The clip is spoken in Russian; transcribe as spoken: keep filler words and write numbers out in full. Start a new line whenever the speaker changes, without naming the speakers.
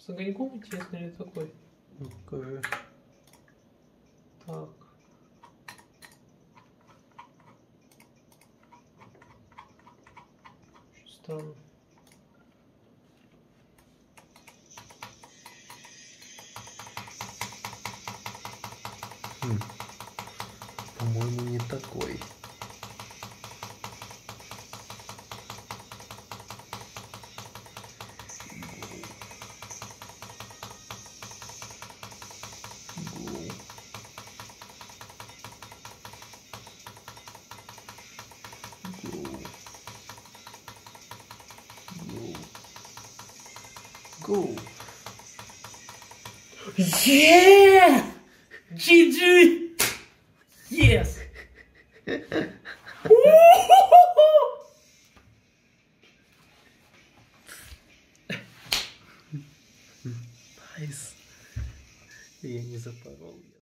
С огоньком интересно или такой?
Ну, покажи.
Так. Странно.
Хм. По-моему, не такой. Go.
Yeah! джи джи! Yes!
Найс. Я не запорол.